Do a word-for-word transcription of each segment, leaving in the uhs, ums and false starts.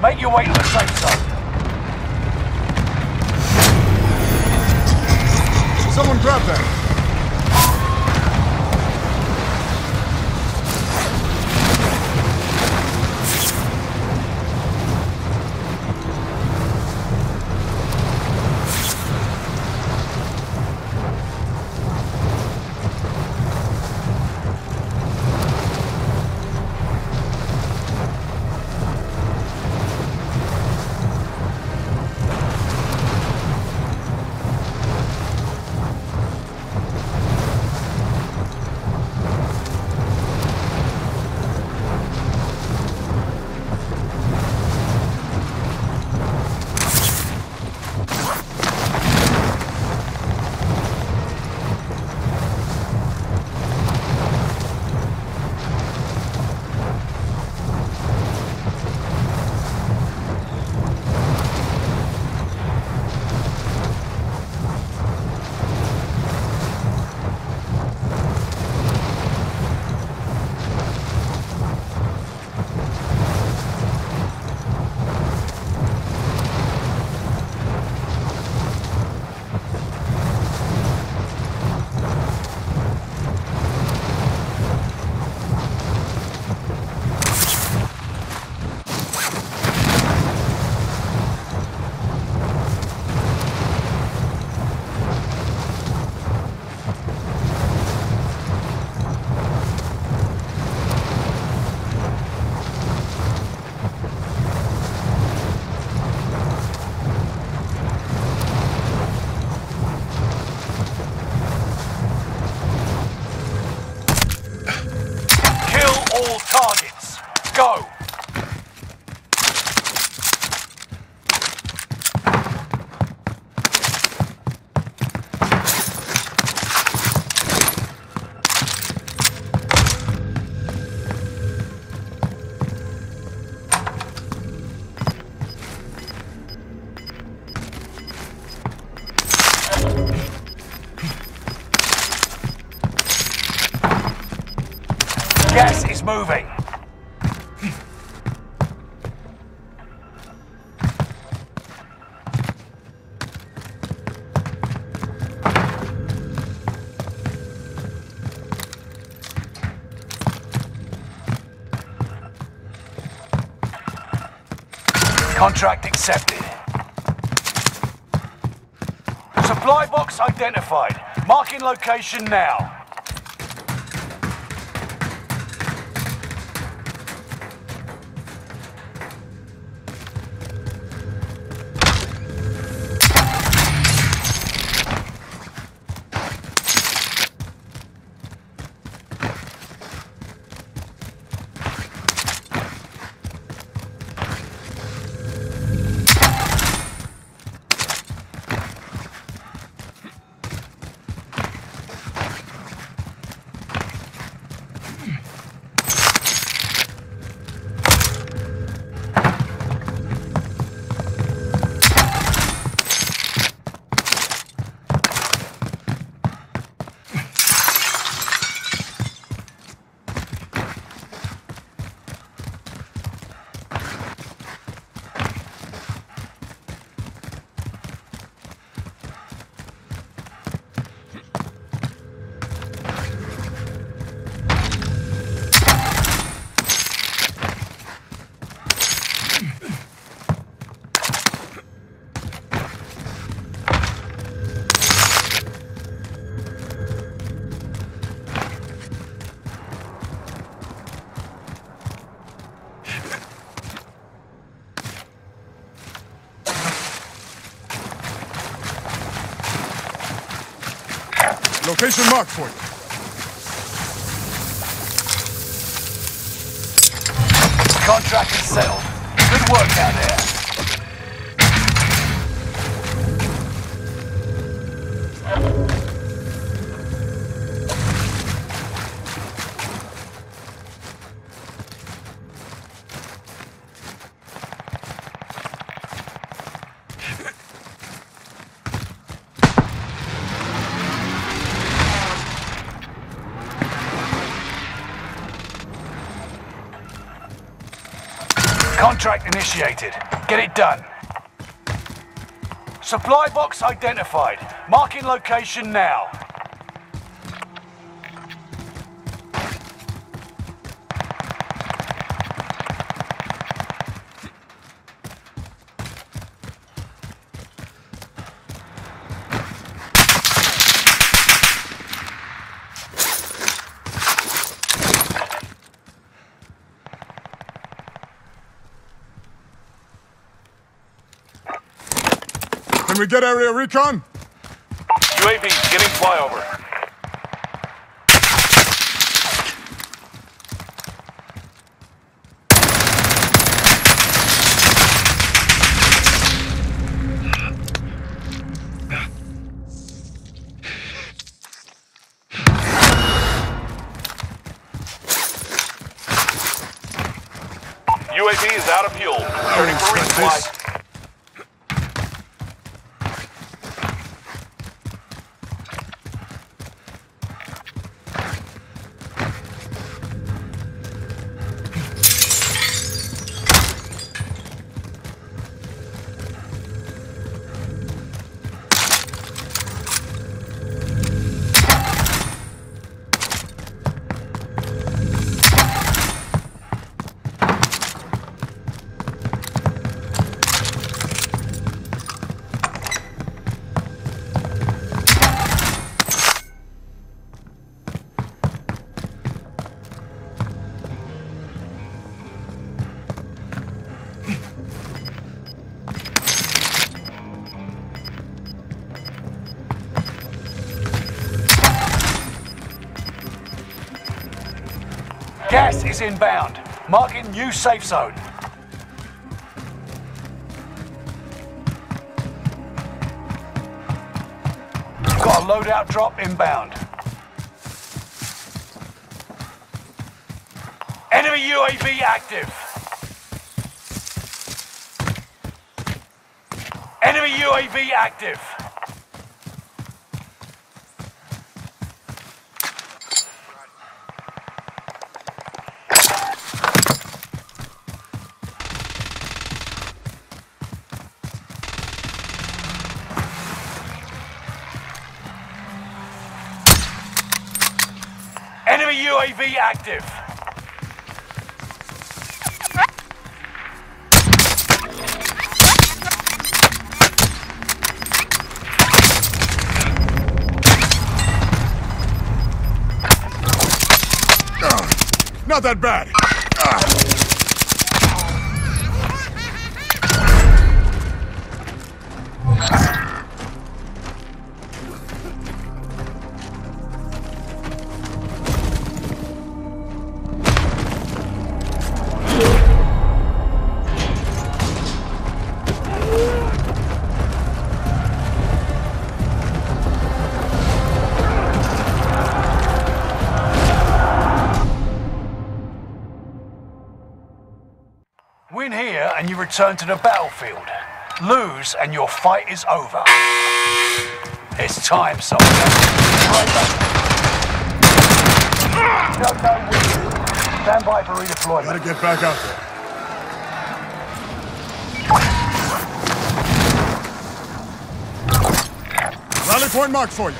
Make your way to the safe zone. Someone grab that. Targets. Go! Gas is moving. Contract accepted. Supply box identified. Marking location now. Location marked for you. Contract is settled. Good work down there. Contract initiated. Get it done. Supply box identified. Marking location now. Can we get area recon? U A V getting flyover. U A V is out of fuel. Returning for resupply. Gas is inbound. Marking new safe zone. Got a loadout drop inbound. Enemy U A V active. Enemy U A V active. Enemy U A V active. Uh, not that bad. Uh. Win here and you return to the battlefield. Lose and your fight is over. It's time, soldier. No, no, win. Stand by for redeployment. Gotta get back out there. Rally point marked for you.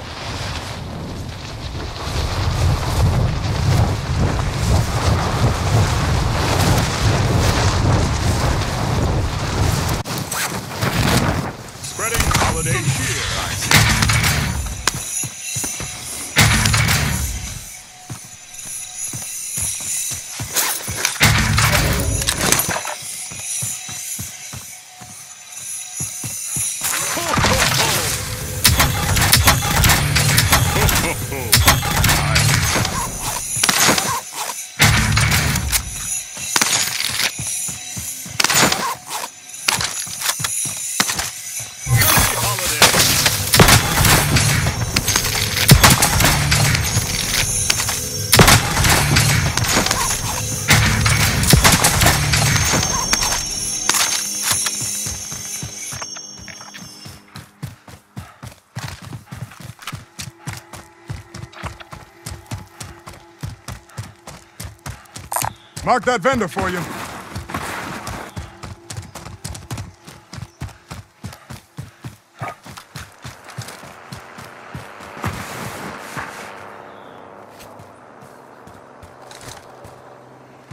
Holiday cheer, I see. Mark that vendor for you.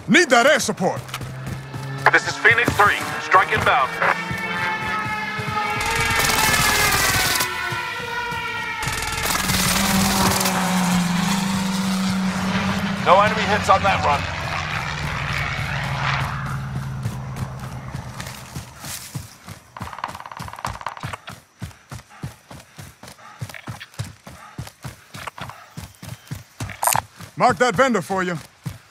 Need that air support. This is Phoenix three. Strike inbound. No enemy hits on that run. Mark that vendor for you.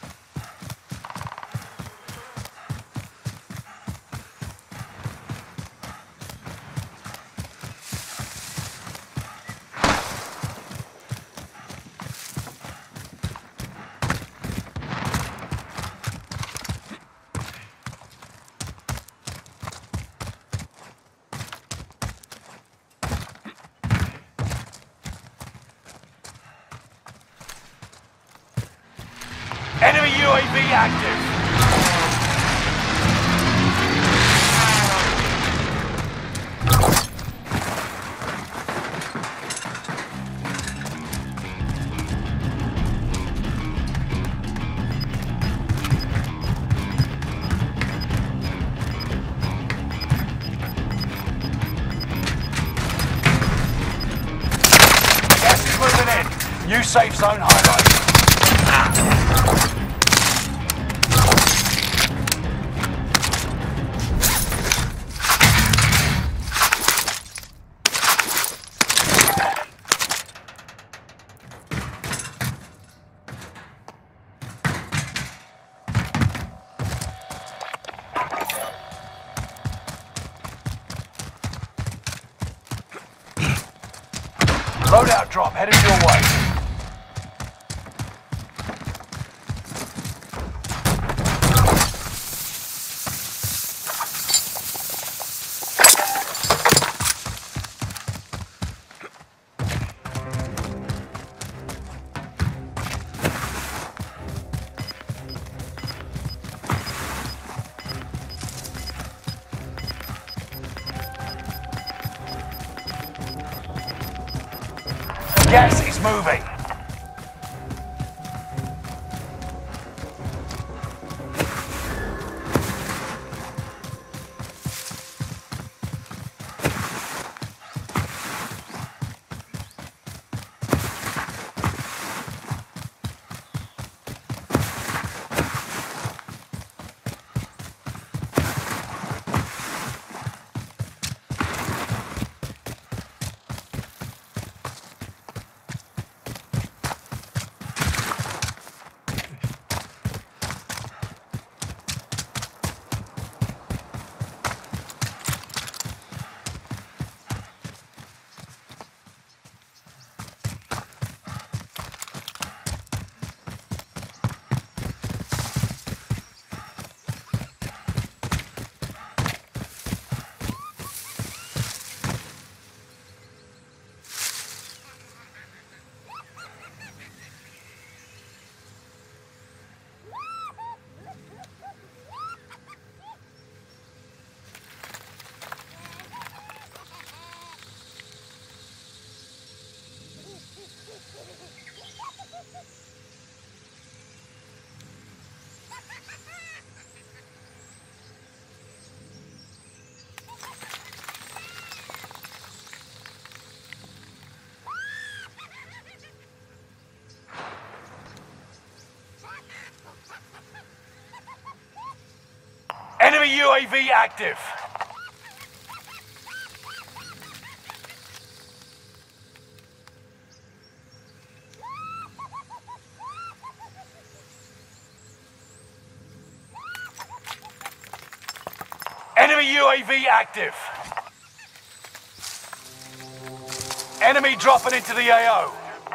Enemy U A V active. Gas is moving in. New safe zone highlighted. Loadout drop headed your way. Gas is moving. Enemy U A V active. Enemy U A V active. Enemy dropping into the A O.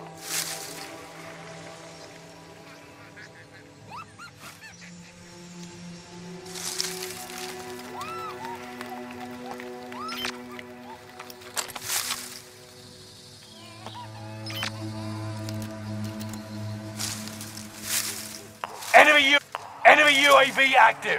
Enemy U Enemy U A V active.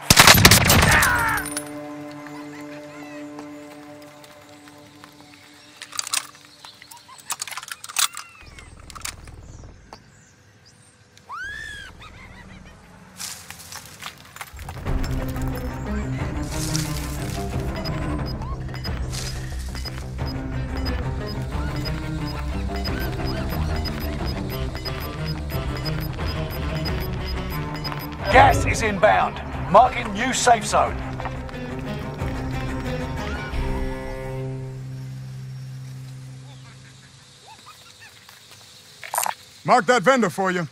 Gas is inbound. Marking new safe zone. Mark that vendor for you.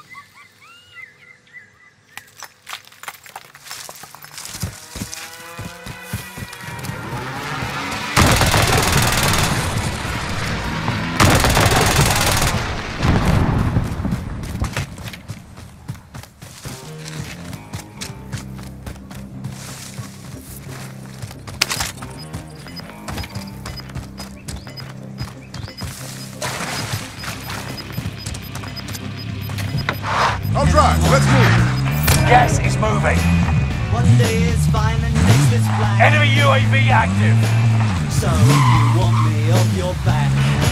I'll drive. Let's move. Gas is moving. One day it's fine and next it's black. Enemy U A V active. So if you want me off your back,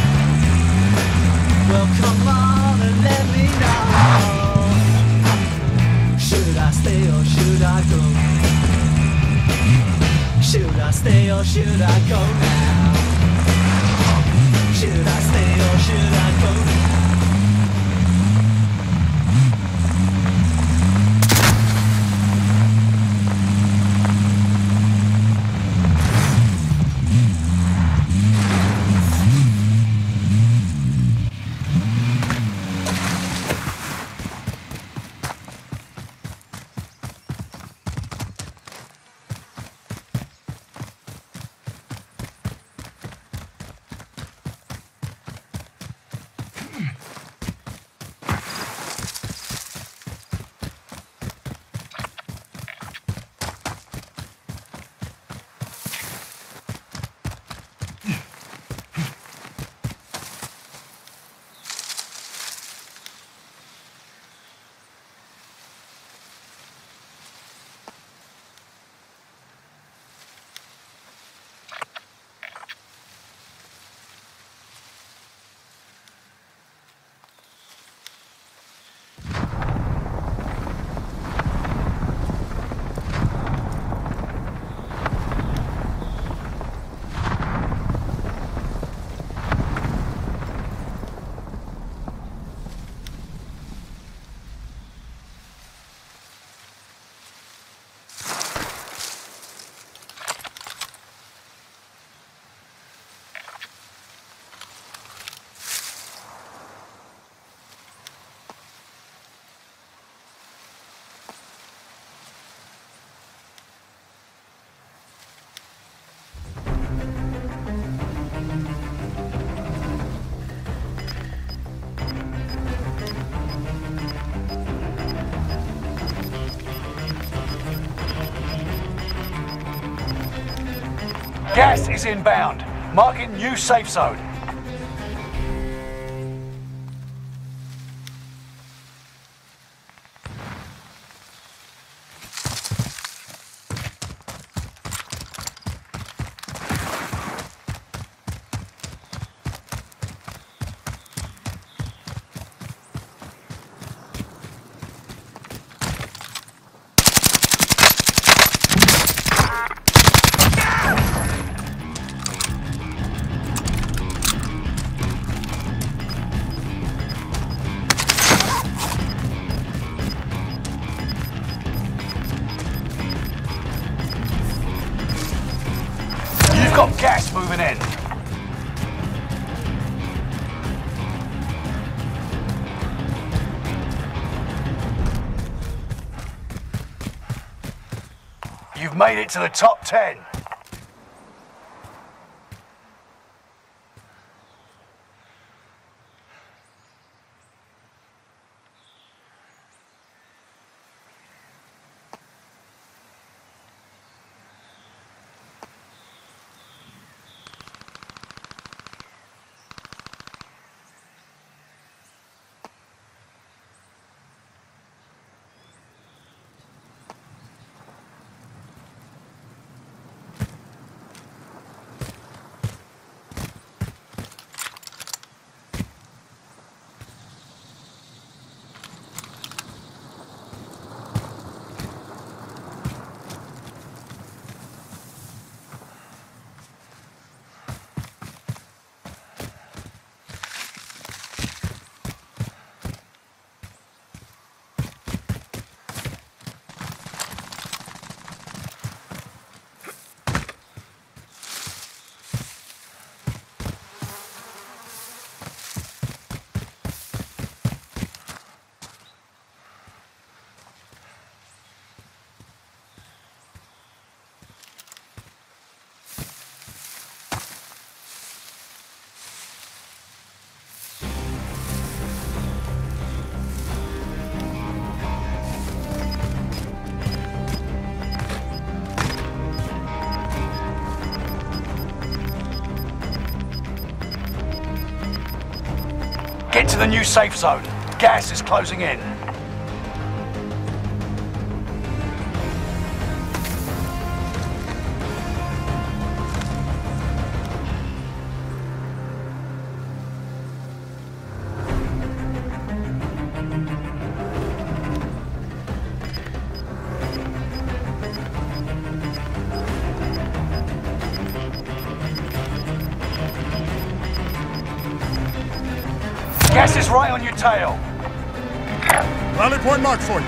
well come on and let me know. Should I stay or should I go? Should I stay or should I go now? Should I stay or should I go now? Gas is inbound. Marking new safe zone. You've got gas moving in. You've made it to the top ten. Get to the new safe zone. Gas is closing in. Gas is right on your tail. Rally point marked for you.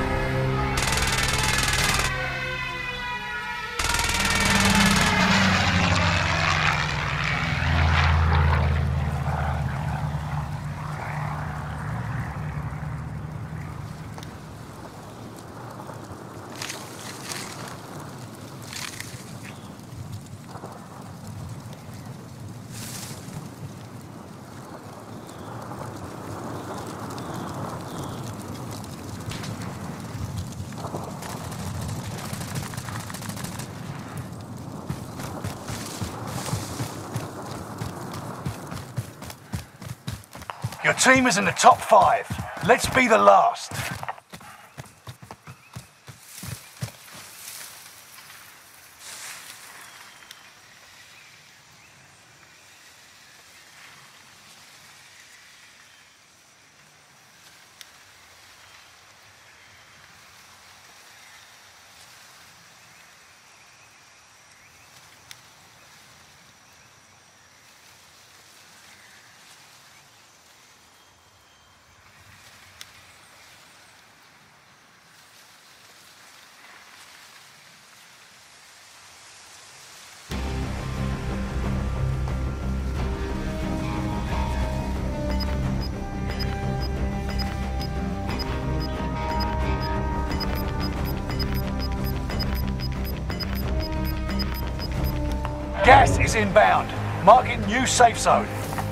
Your team is in the top five. Let's be the last. Gas is inbound. Marking new safe zone.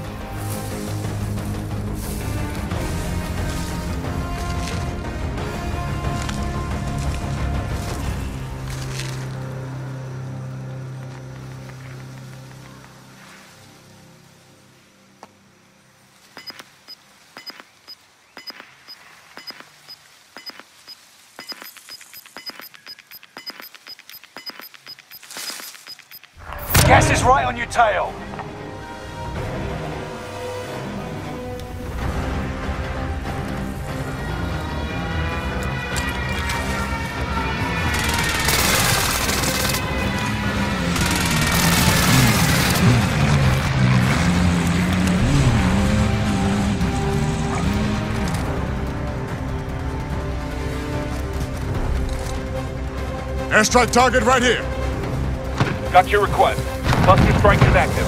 Gas is right on your tail. Airstrike target right here. Got your request. Cluster strike is active.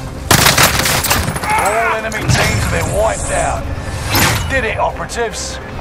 All enemy teams have been wiped out. You did it, operatives.